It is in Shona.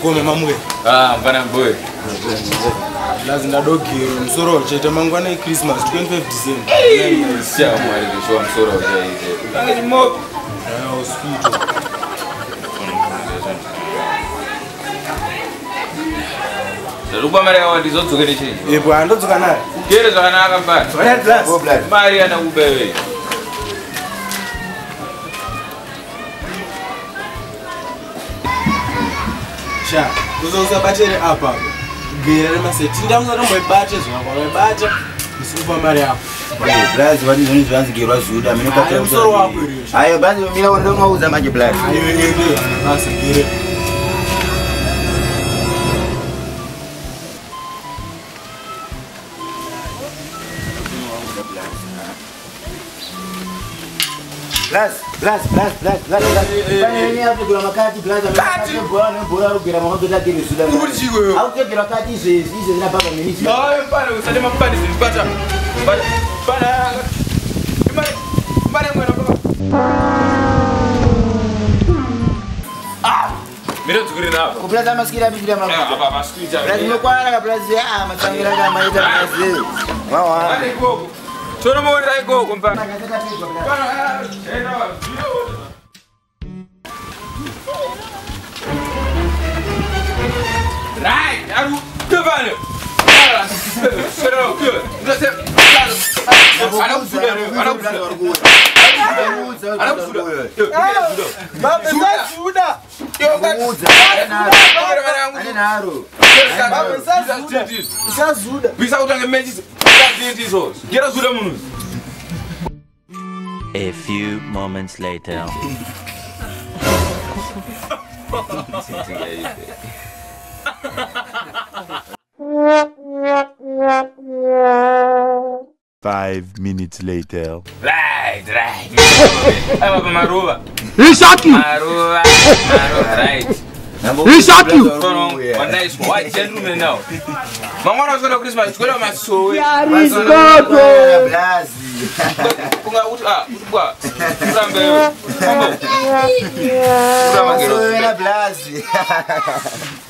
Come mamwe. Mfana boy. Lazima dogi msoro cheta mangwana Christmas 25 December. Sio mwali kisho msoro hizo. Tangi mo. Hospital. Ruba mara wa dizoto kile chini. Bwana ndo kana. Kile zana akamba. Maria na ubewe. Sha, uzoza battery hapa. Gere maseti ndamuza ndo mbebate zwa mbebate. Msupa mari hapo. Blazi wadi zoni zwanzi gerwa zuda mimi kwa msoro wako hiyo. Ayo blazi mimi wao ndo mauza maji blazi. Ayo yeye basi gere. Blazi. Bani hapo kuna makati blazi. Kati bora ugira mahondo da gere zuda. Kubulichiwe. Au kira kati hizi zina baba mimi. Mpana usalema mpana zipata. Mpana. Mpana mwana baba. Mira tukurina hapa. Ko blazi maskira bigira mama. Hapa maskira. Blazi mkwana ka blazi matangira kama ita blazi. Wawa. Chono mwona iko mpana. Right, aru kevane. Sero ke. A few moments later. 5 minutes later. Right. Aba maruva. He shot you. Maruva, right. He shot you. One nice white gentleman now. Mama was gonna Christmas. Go to my soul. blazi. Kunga utwa. Urambe. Mambo. Blazi.